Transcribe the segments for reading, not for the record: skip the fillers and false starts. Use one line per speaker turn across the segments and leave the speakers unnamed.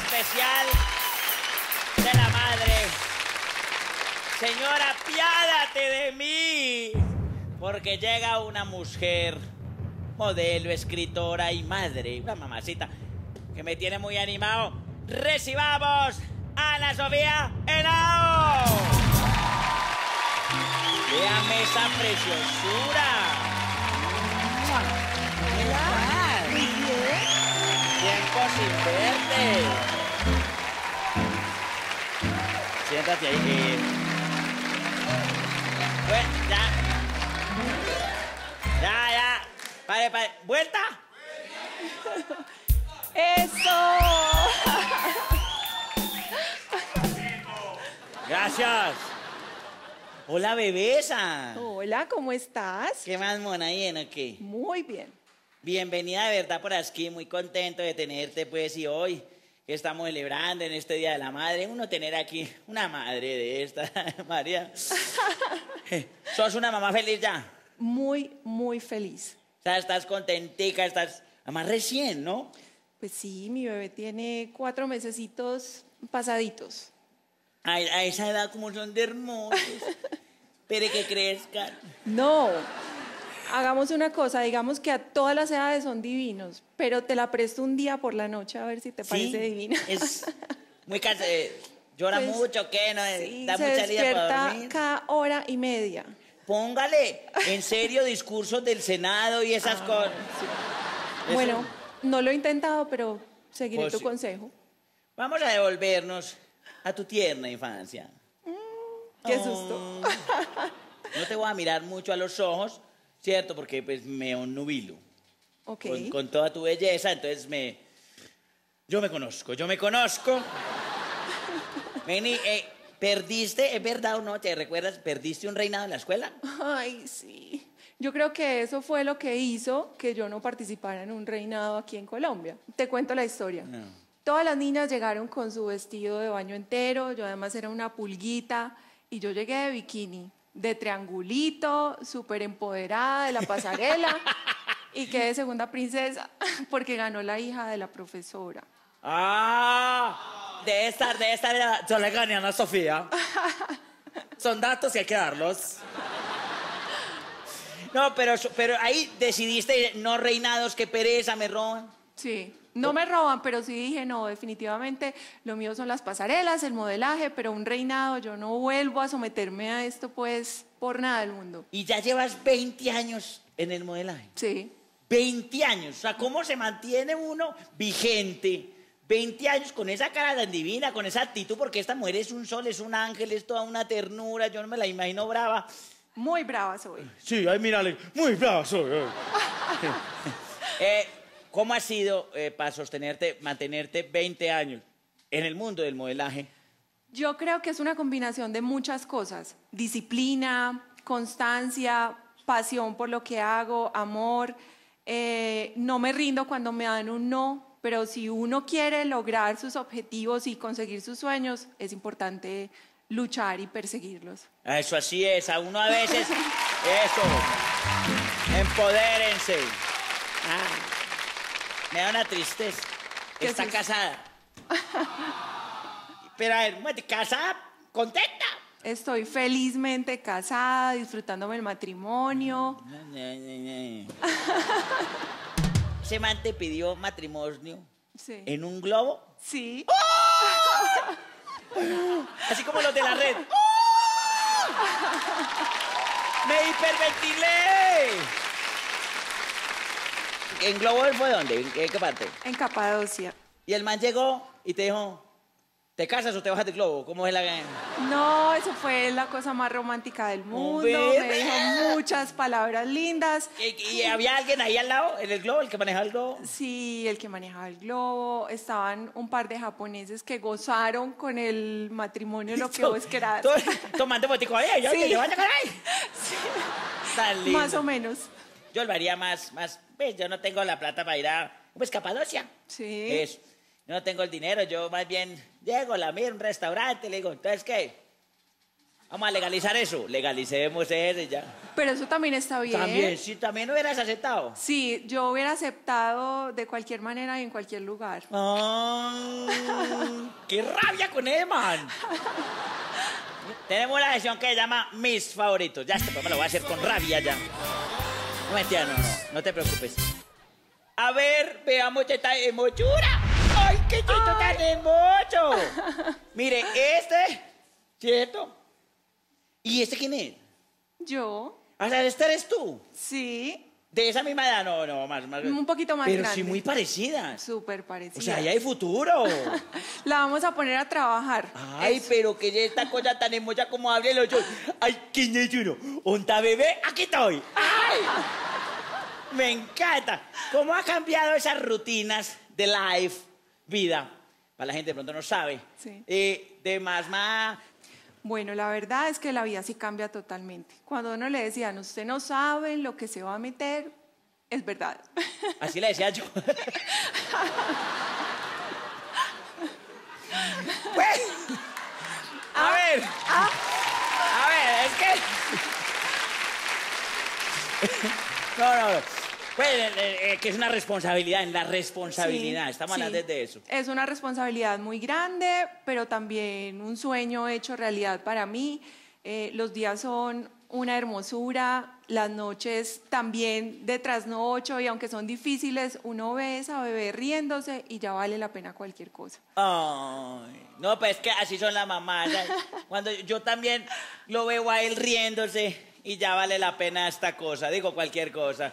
especial de la madre. Señora, apiádate de mí, porque llega una mujer, modelo, escritora y madre, una mamacita, que me tiene muy animado. ¡Recibamos a Ana Sofía Henao! Véame esa preciosura.
Hola. Muy bien.
Tiempo sin verte. Siéntate ahí. Bueno, ya. Ya. Pare. ¿Vuelta?
¡Eso!
Gracias. Hola, bebesa.
Hola, ¿cómo estás?
¿Qué más, mona llena qué?
Muy bien.
Bienvenida de verdad por aquí, muy contento de tenerte pues y hoy que estamos celebrando en este Día de la Madre, uno tener aquí una madre de esta, María. ¿Sos una mamá feliz ya?
Muy, muy feliz.
O sea, estás contentica, estás además recién, ¿no?
Pues sí, mi bebé tiene 4 mesecitos pasaditos.
A esa edad como son de hermosos. Espere que crezcan.
No, hagamos una cosa, digamos que a todas las edades son divinos, pero te la presto un día por la noche a ver si te parece divina.
Es muy cansado. Llora
Pues,
mucho, ¿qué? ¿No?
Sí,
Da
se
mucha lidia para
despierta
dormir.
cada hora y media.
Póngale, en serio, discursos del Senado y esas cosas. Eso.
Bueno, no lo he intentado, pero seguiré
Pues
tu
sí.
consejo.
Vamos a devolvernos a tu tierna infancia.
Qué susto.
No te voy a mirar mucho a los ojos, ¿cierto? Porque pues me onnubilo
Ok.
con toda tu belleza, entonces yo me conozco. Vení, ¿perdiste, es verdad o no? ¿Te recuerdas? ¿Perdiste un reinado en la escuela?
Ay, sí. Yo creo que eso fue lo que hizo que yo no participara en un reinado aquí en Colombia. Te cuento la historia.
No.
Todas las niñas llegaron con su vestido de baño entero, yo además era una pulguita, y yo llegué de bikini, de triangulito, súper empoderada de la pasarela, y quedé segunda princesa porque ganó la hija de la profesora.
¡Ah! De estar. Yo le gané a Ana Sofía. Son datos y hay que darlos. No, pero ahí decidiste, no reinados, qué pereza, me roban.
Sí, no me roban, pero sí dije, no, definitivamente lo mío son las pasarelas, el modelaje, pero un reinado, yo no vuelvo a someterme a esto, pues, por nada del mundo.
Y ya llevas 20 años en el modelaje.
Sí.
20 años. O sea, ¿cómo se mantiene uno vigente? 20 años con esa cara tan divina, con esa actitud, porque esta mujer es un sol, es un ángel, es toda una ternura, yo no me la imagino brava.
Muy brava soy.
Sí, ay, mírale, muy brava soy. ¿Cómo ha sido para mantenerte 20 años en el mundo del modelaje?
Yo creo que es una combinación de muchas cosas. Disciplina, constancia, pasión por lo que hago, amor. No me rindo cuando me dan un no, pero si uno quiere lograr sus objetivos y conseguir sus sueños, es importante luchar y perseguirlos.
Eso así es, a uno a veces, eso, empodérense. Me da una tristeza.
¿Qué
Está
es eso?
casada. Pero a ver, ¿casada? ¿Contenta?
Estoy felizmente casada, disfrutándome el matrimonio.
Ese man te pidió matrimonio
Sí.
en un globo,
Sí.
así como los de la red. ¡Me hiperventilé! ¿En globo él fue dónde? ¿En qué parte?
En Capadocia.
Y el man llegó y te dijo, ¿te casas o te bajas del globo? ¿Cómo es la...?
No, eso fue la cosa más romántica del mundo.
¿Ves?
Me dijo muchas palabras lindas.
¿Y había alguien ahí al lado, en el globo, el que manejaba el globo?
Sí, el que manejaba el globo. Estaban un par de japoneses que gozaron con el matrimonio, lo que vos querás.
Tomando botico, ¡ay,
Sí.
que vaya, caray! Tan lindo.
Más o menos.
Yo lo haría más, pues yo no tengo la plata para ir a, pues, Capadocia.
Sí.
Eso. Yo no tengo el dinero, yo más bien llego, la miro en un restaurante, le digo, ¿entonces qué? Vamos a legalizar eso. Legalicemos eso y ya.
Pero eso también está bien.
También, sí, también hubieras aceptado.
Sí, yo hubiera aceptado de cualquier manera y en cualquier lugar.
¡Qué rabia con ese man! Tenemos una sesión que se llama Mis Favoritos. Ya está, pues me lo voy a hacer con rabia ya. No mentira, no te preocupes. A ver, veamos esta hermosura. ¡Ay, qué chisto tan hermoso! Mire, este, ¿cierto? ¿Y este quién es?
¿Yo?
O sea, ¿este eres tú?
Sí.
¿De esa misma edad? No, más.
Un poquito más
Pero
grande.
sí muy parecidas.
Súper parecida.
O sea, ahí hay futuro.
La vamos a poner a trabajar.
Ay,
Eso.
pero que es esta cosa tan hermosa como abre los ojos. Ay, ¿quién es uno? ¿Onta bebé? Aquí estoy. Ay, me encanta. ¿Cómo ha cambiado esas rutinas de life, vida? Para la gente de pronto no sabe.
Sí.
De más.
Bueno, la verdad es que la vida sí cambia totalmente. Cuando a uno le decían, usted no sabe en lo que se va a meter, es verdad.
Así le decía yo. Pues, a ver, es que... No. Pues, que es una responsabilidad, en la responsabilidad.
Sí,
Estamos
sí.
hablando de eso.
Es una responsabilidad muy grande, pero también un sueño hecho realidad para mí. Los días son una hermosura, las noches también de trasnocho, y aunque son difíciles, uno ve a esa bebé riéndose y ya vale la pena cualquier cosa.
Ay, no, pues es que así son las mamás. ¿Sabes? Cuando yo también lo veo a él riéndose y ya vale la pena esta cosa, digo cualquier cosa.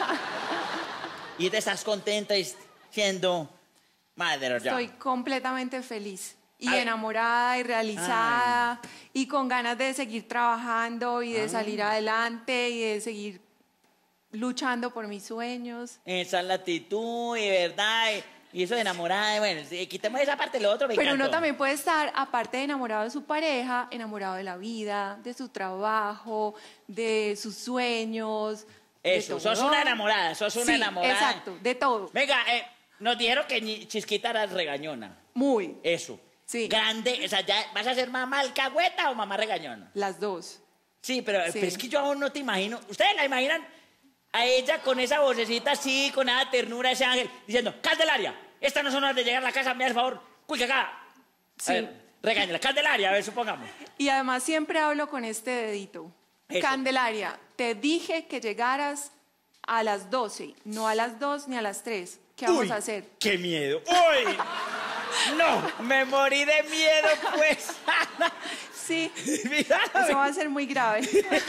Y te estás contenta y siendo madre ya.
Estoy completamente feliz y
Ay.
enamorada y realizada y con ganas de seguir trabajando y de salir adelante y de seguir luchando por mis sueños.
Esa es la actitud y verdad. Y eso de enamorada, bueno, quitemos esa parte, lo otro me
Pero uno
encantó.
también puede estar, aparte de enamorado de su pareja, enamorado de la vida, de su trabajo, de sus sueños.
Eso,
de
sos
todo.
una enamorada, sos una
Sí,
enamorada.
exacto, de todo.
Venga, nos dijeron que Chisquita era regañona.
Muy,
Eso.
Sí.
Grande, o sea, ¿ya vas a ser mamá alcahueta o mamá regañona?
las dos.
Sí, pero,
Sí.
pero es que yo aún no te imagino. ¿Ustedes la imaginan a ella con esa vocecita así, con esa ternura, ese ángel, diciendo, Candelaria, estas no son horas de llegar a la casa, me das el favor, cuica acá.
Sí.
A ver, regáñala, Candelaria, a ver, supongamos.
Y además siempre hablo con este dedito.
Eso.
Candelaria, te dije que llegaras a las 12, no a las 2 ni a las 3. ¿Qué vamos
Uy,
a hacer?
¡Qué miedo! ¡Uy! No, me morí de miedo, pues.
Sí,
Mira,
eso va a ser muy grave.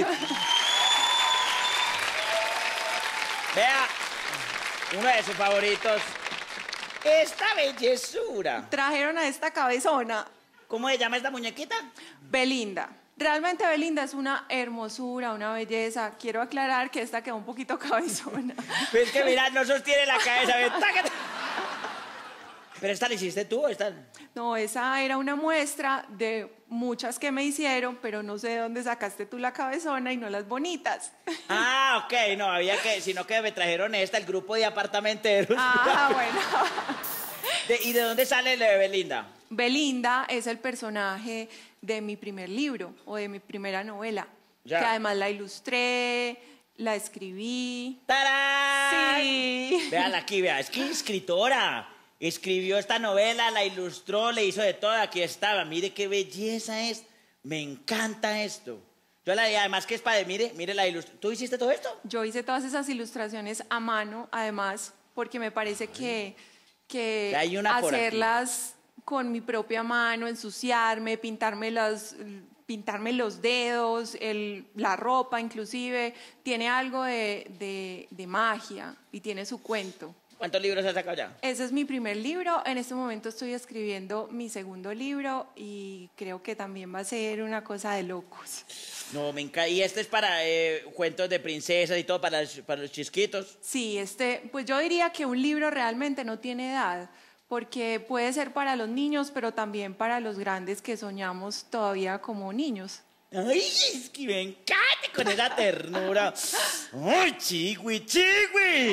vea, uno de sus favoritos. Esta bellezura.
Trajeron a esta cabezona,
¿Cómo se llama esta muñequita?
Belinda. Realmente Belinda es una hermosura, una belleza. Quiero aclarar que esta quedó un poquito cabezona.
Pues que mira, no sostiene la cabeza. Ve, tácate. Pero esta la hiciste tú, esta.
No, esa era una muestra de muchas que me hicieron, pero no sé de dónde sacaste tú la cabezona y no las bonitas.
Ah, ok, no, había que, sino que me trajeron esta, el grupo de apartamenteros.
Ah, bueno.
¿Y de dónde sale la de Belinda?
Belinda es el personaje de mi primer libro o de mi primera novela,
Ya.
que además la ilustré, la escribí.
¡Tarán!
Sí.
Véala aquí, vea, es que escritora. Escribió esta novela, la ilustró, le hizo de todo, aquí estaba. Mire qué belleza es. Me encanta esto. Yo la además que es para, mire la ilustración. ¿Tú hiciste todo esto?
Yo hice todas esas ilustraciones a mano, además, porque me parece que
Hay una por aquí.
hacerlas con mi propia mano, ensuciarme, pintarme los dedos, la ropa inclusive, tiene algo de magia y tiene su cuento.
¿Cuántos libros has sacado ya?
Ese es mi primer libro. En este momento estoy escribiendo mi segundo libro y creo que también va a ser una cosa de locos.
No, me encanta. Y este es para cuentos de princesas y todo, para los chisquitos.
Sí, pues yo diría que un libro realmente no tiene edad, porque puede ser para los niños, pero también para los grandes que soñamos todavía como niños.
Ay, es que me encanta con esa ternura. Ay, chigüi, chigüi.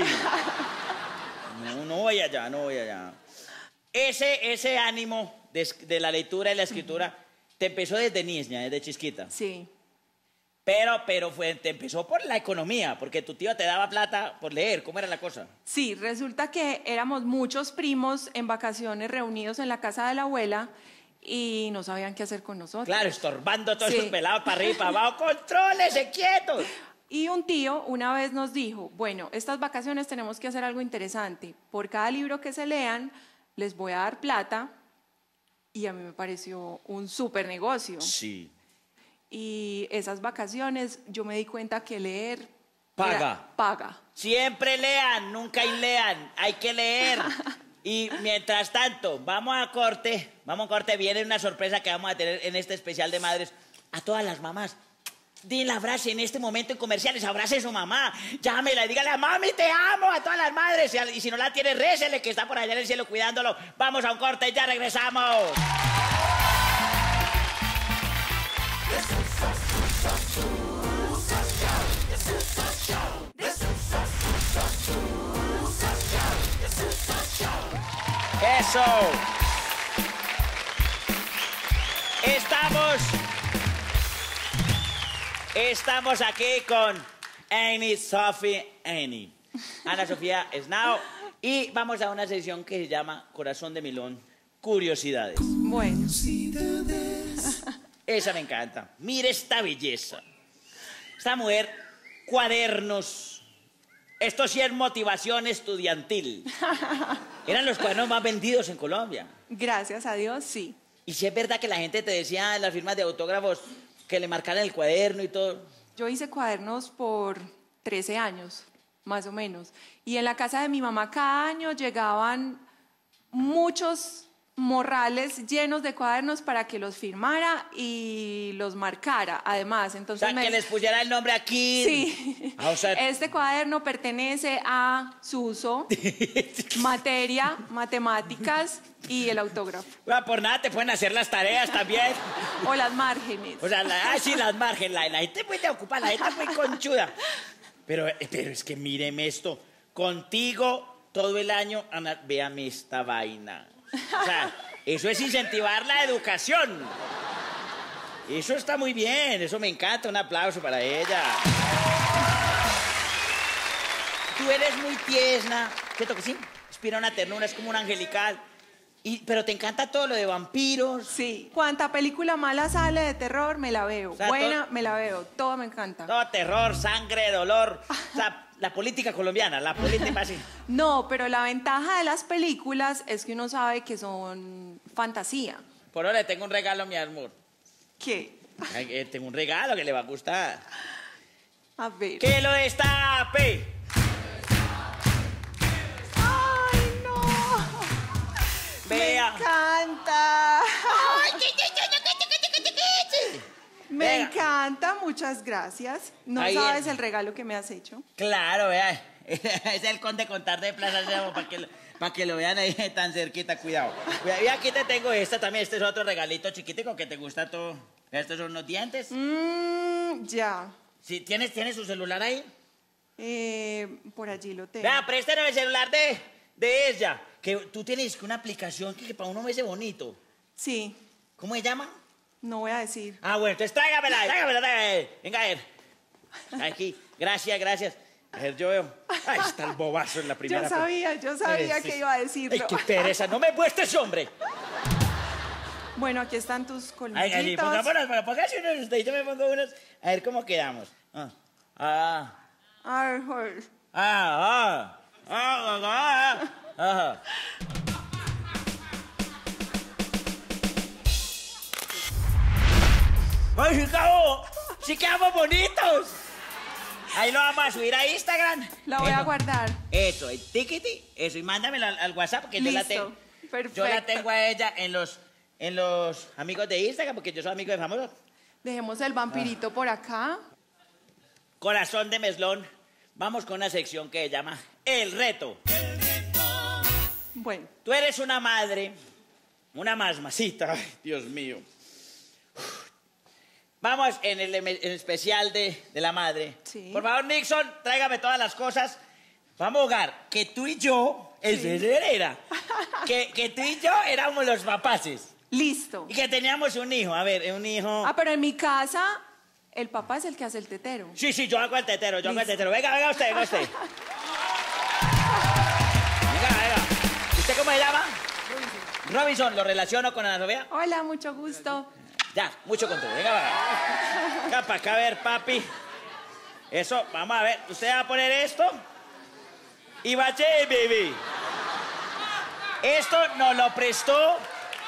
No voy allá, no voy allá. Ese ánimo de la lectura y la escritura te empezó desde niña, desde chisquita.
Sí.
Pero te empezó por la economía, porque tu tío te daba plata por leer. ¿Cómo era la cosa?
Sí, resulta que éramos muchos primos en vacaciones reunidos en la casa de la abuela y no sabían qué hacer con nosotros.
Claro, estorbando todos
Sí.
esos pelados para arriba y para abajo. ¡Contrólese, quietos!
Y un tío una vez nos dijo, bueno, estas vacaciones tenemos que hacer algo interesante. Por cada libro que se lean, les voy a dar plata. Y a mí me pareció un súper negocio.
Sí.
Y esas vacaciones yo me di cuenta que leer
Paga.
paga.
Siempre lean, nunca lean. Hay que leer. Y mientras tanto, vamos a corte. Viene una sorpresa que vamos a tener en este especial de madres. A todas las mamás. Dile abrace en este momento en comerciales, abrace a su mamá, llámela y dígale, mami, te amo, a todas las madres. Y si no la tiene, récele que está por allá en el cielo cuidándolo. Vamos a un corte, ya regresamos. Eso. Estamos aquí con Annie, Sophie, Annie. Ana Sofía Esnao. Y vamos a una sesión que se llama Corazón de Milón, Curiosidades.
Bueno,
Esa me encanta. Mire esta belleza. Esta mujer, cuadernos. Esto sí es motivación estudiantil. Eran los cuadernos más vendidos en Colombia.
gracias a Dios, sí.
Y si es verdad que la gente te decía en las firmas de autógrafos que le marcaran el cuaderno y todo.
Yo hice cuadernos por 13 años, más o menos. Y en la casa de mi mamá cada año llegaban muchos morrales llenos de cuadernos para que los firmara y los marcara, además.
O
Entonces
sea, que les pusiera el nombre aquí.
Sí.
Ah, o sea,
Este cuaderno pertenece a Suso, materia, matemáticas y el autógrafo.
bueno, por nada te pueden hacer las tareas también.
O las márgenes.
O sea, sí, las márgenes. La gente muy te ocupa, la gente muy conchuda. Pero es que míreme esto. Contigo todo el año, Ana, véame esta vaina. O sea, eso es incentivar la educación. Eso está muy bien, eso me encanta. Un aplauso para ella. Tú eres muy tierna. ¿Cierto que sí? Inspira una ternura, es como un angelical. Pero te encanta todo lo de vampiros.
Sí. Cuanta película mala sale de terror, me la veo.
O sea,
Buena, me la veo. Todo me encanta.
Todo terror, sangre, dolor. O sea, la política colombiana, la política así.
No, pero la ventaja de las películas es que uno sabe que son fantasía.
Por ahora le tengo un regalo, mi amor.
¿Qué?
Ay, tengo un regalo que le va a gustar.
A ver.
¡Que lo destape!
¡Ay, no!
Vea.
Me encanta. Me
Venga.
encanta, muchas gracias. No
Ahí
sabes
es.
el regalo que me has hecho.
Claro, vea. Es el conde contar de Plaza Sésamo para que lo vean ahí tan cerquita. Cuidado. Y aquí te tengo esta también. Este es otro regalito chiquitico que te gusta todo. Estos son unos dientes.
Ya.
Sí, ¿tienes su celular ahí?
Por allí lo tengo.
Vea, préstenos el celular de ella. Que tú tienes una aplicación que para uno me hace bonito.
Sí,
¿Cómo se llama?
no voy a decir.
Ah, bueno, entonces tráigamela. Venga, a ver. Aquí, gracias. A ver, yo veo. Ahí está el bobazo en la primera.
Yo sabía
Sí.
que iba a decirlo.
Ay, qué pereza, no me muestres, hombre.
Bueno, aquí están tus
Ay,
colmillitos.
así, pongámonos, póngase unos usted y yo me pongo unos. A ver cómo quedamos.
Ay, joder.
Ajá. ¡Ay, sí quedamos bonitos! Ahí lo vamos a subir a Instagram.
La voy a guardar.
Eso, el tiquiti, eso, y mándamelo al WhatsApp porque yo la
Listo,
tengo.
perfecto.
Yo la tengo a ella en los amigos de Instagram, porque yo soy amigo de famosos.
Dejemos el vampirito por acá.
Corazón de Meslón. Vamos con una sección que se llama El Reto.
Bueno,
Tú eres una madre, una masita, ay, Dios mío. Vamos en el especial de la madre.
Sí.
Por favor, Nixon, tráigame todas las cosas. Vamos a jugar que tú y yo,
Sí.
que tú y yo éramos los papaces.
Listo.
Y que teníamos un hijo, a ver, un hijo...
Ah, pero en mi casa, el papá es el que hace el tetero.
Sí, sí, yo hago el tetero, yo hago el tetero. Venga, venga usted, venga usted. Venga, venga. ¿Usted cómo se llama? Robinson, ¿lo relaciono con Ana Sofía?
Hola, mucho gusto.
Ya, mucho con todo. Venga, venga. Venga, para acá, a ver, papi. Eso, vamos a ver. Usted va a poner esto. Y va a ser, baby. Esto nos lo prestó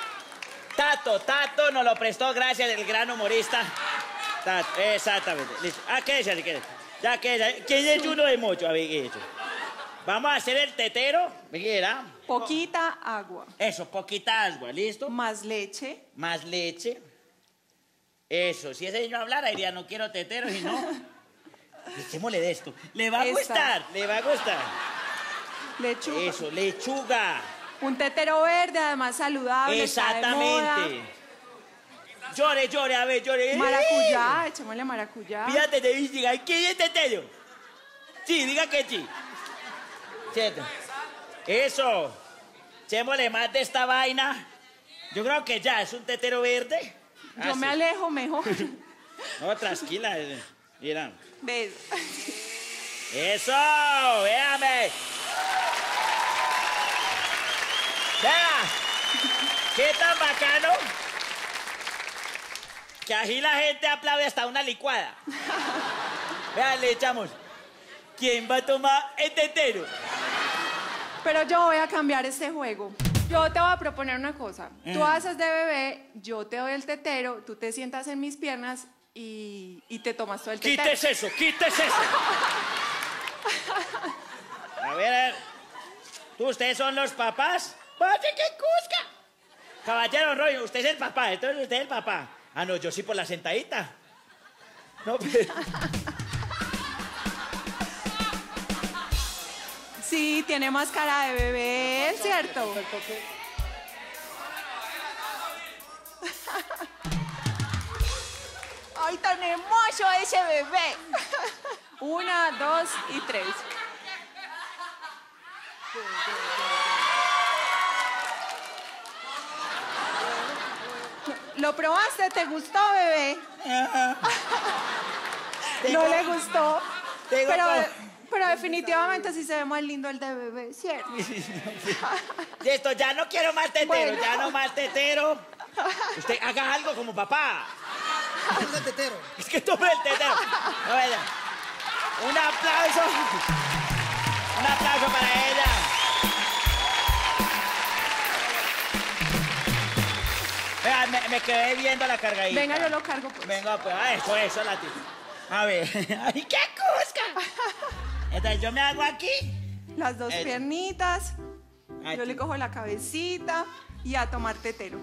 Tato nos lo prestó gracias al gran humorista. Tato, exactamente. Listo. Ah, quédese, quédese. Ya quédese. ¿Quién es uno de mucho? A ver, ¿qué es eso? Vamos a hacer el tetero. ¿Verdad?
Poquita agua.
Eso, poquita agua, ¿listo?
Más leche.
Más leche. Eso, si ese niño hablara diría, no quiero tetero, y no. Echémosle de esto. Le va a gustar, le va a gustar.
Lechuga.
Eso, lechuga.
Un tetero verde, además saludable.
Exactamente. Llore, llore, a ver, llore.
Maracuyá, echémosle maracuyá.
Fíjate, te diga, ¿quién es tetero? Sí, diga que sí. ¿Cierto? Eso. Echémosle más de esta vaina. Yo creo que ya, es un tetero verde.
Yo me alejo mejor.
No, tranquila. Mira.
¿Ves?
Eso, véame. Vea, qué tan bacano que aquí la gente aplaude hasta una licuada. Vean, le echamos. ¿Quién va a tomar el tetero?
Pero yo voy a cambiar este juego. Yo te voy a proponer una cosa. Tú haces de bebé, yo te doy el tetero, tú te sientas en mis piernas y te tomas todo el tetero.
¡Quítese eso! ¡Quítese eso! A ver. ¿Ustedes son los papás? ¡Pase que cusca! Caballero Roy, usted es el papá, entonces usted es el papá. Ah, no, yo sí por la sentadita. No, pero...
Sí, tiene más cara de bebé, ¿cierto? ¡Ay, tan hermoso ese bebé! 1, 2 y 3. ¿Lo probaste? ¿Te gustó, bebé? No le gustó. Pero definitivamente sí se ve más lindo el de bebé, ¿cierto?
Listo, ya no quiero más tetero,
Bueno.
ya no más tetero. Usted haga algo como papá.
Toma el tetero.
Es que tome el tetero. No, vaya. Un aplauso. Un aplauso para ella. Vea, me quedé viendo la cargadita.
Venga, yo lo cargo, pues.
Venga, pues, eso, la tía. A ver. ¡Ay, qué cusca! Entonces, yo me hago aquí.
Las dos piernitas.
Aquí.
Yo le cojo la cabecita y a tomar tetero.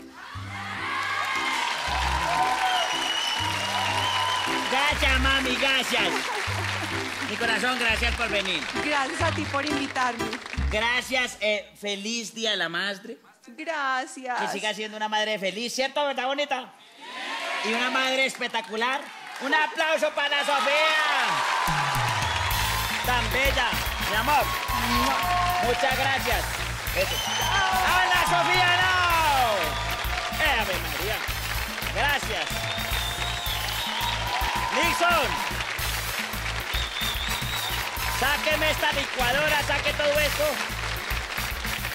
Gracias, mami, gracias. Mi corazón, gracias por venir.
Gracias a ti por invitarme.
Gracias, feliz Día de la Madre.
Gracias.
Que siga siendo una madre feliz, ¿cierto? ¿Verdad, bonita? Y una madre espectacular. Un aplauso para Sofía. Tan bella. Mi amor. Muchas gracias. Eso. ¡Ana Sofía, no! ¡Ave María! Gracias. Nixon. Sáqueme esta licuadora, saque todo esto.